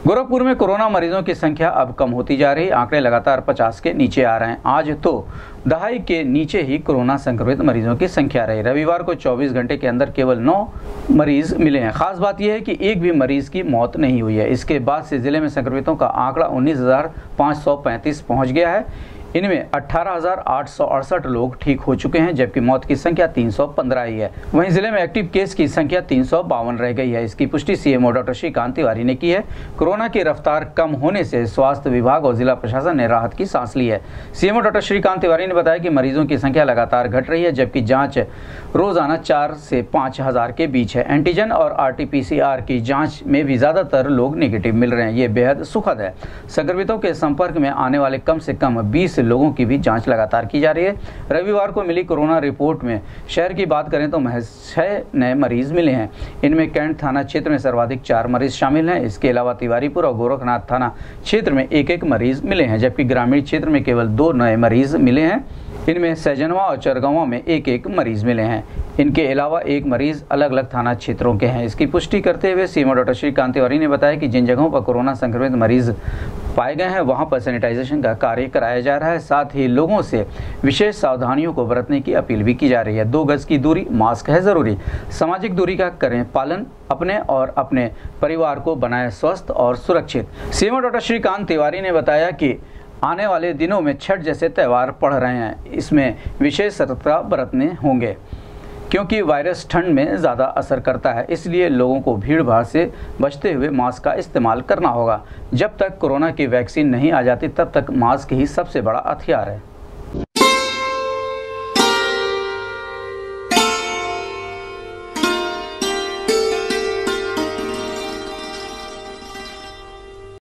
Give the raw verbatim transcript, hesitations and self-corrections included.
गोरखपुर में कोरोना मरीजों की संख्या अब कम होती जा रही है। आंकड़े लगातार पचास के नीचे आ रहे हैं। आज तो दहाई के नीचे ही कोरोना संक्रमित मरीजों की संख्या रही। रविवार को चौबीस घंटे के अंदर केवल नौ मरीज मिले हैं। खास बात यह है कि एक भी मरीज की मौत नहीं हुई है। इसके बाद से जिले में संक्रमितों का आंकड़ा उन्नीस हजार पाँच सौ पैंतीस पहुँच गया है। इनमें अठारह हजार आठ सौ अड़सठ लोग ठीक हो चुके हैं, जबकि मौत की संख्या तीन सौ पंद्रह ही है। वहीं जिले में एक्टिव केस की संख्या तीन सौ बावन रह गई है। इसकी पुष्टि सीएमओ डॉक्टर श्रीकांत तिवारी ने की है। कोरोना की रफ्तार कम होने से स्वास्थ्य विभाग और जिला प्रशासन ने राहत की सांस ली है। सीएमओ डॉक्टर श्रीकांत तिवारी ने बताया कि मरीजों की संख्या लगातार घट रही है, जबकि जाँच रोजाना चार से पाँच हजार के बीच है। एंटीजन और आरटीपीसीआर की जाँच में भी ज्यादातर लोग निगेटिव मिल रहे हैं। ये बेहद सुखद है। संक्रमितों के संपर्क में आने वाले कम से कम बीस लोगों की भी जांच लगातार की जा रही है। रविवार को मिली कोरोना रिपोर्ट में शहर की बात करें तो महज छह नए मरीज मिले हैं। इनमें कैंट थाना क्षेत्र में सर्वाधिक चार मरीज शामिल हैं। इसके अलावा तिवारीपुर और गोरखनाथ थाना क्षेत्र में एक एक मरीज मिले हैं, जबकि ग्रामीण क्षेत्र में केवल दो नए मरीज मिले हैं। इनमें सैजनवा और चरगांवा में एक एक मरीज मिले हैं। इनके अलावा एक मरीज अलग अलग थाना क्षेत्रों के हैं। इसकी पुष्टि करते हुए सीएमओ डॉक्टर श्रीकांत तिवारी ने बताया कि जिन जगहों पर कोरोना संक्रमित मरीज पाए गए हैं वहां पर सैनिटाइजेशन का कार्य कराया जा रहा है। साथ ही लोगों से विशेष सावधानियों को बरतने की अपील भी की जा रही है। दो गज की दूरी, मास्क है जरूरी, सामाजिक दूरी का करें पालन, अपने और अपने परिवार को बनाए स्वस्थ और सुरक्षित। सीएमओ डॉक्टर श्रीकांत तिवारी ने बताया कि आने वाले दिनों में छठ जैसे त्यौहार पड़ रहे हैं। इसमें विशेष सतर्कता बरतने होंगे, क्योंकि वायरस ठंड में ज़्यादा असर करता है। इसलिए लोगों को भीड़ भाड़ से बचते हुए मास्क का इस्तेमाल करना होगा। जब तक कोरोना की वैक्सीन नहीं आ जाती तब तक मास्क ही सबसे बड़ा हथियार है।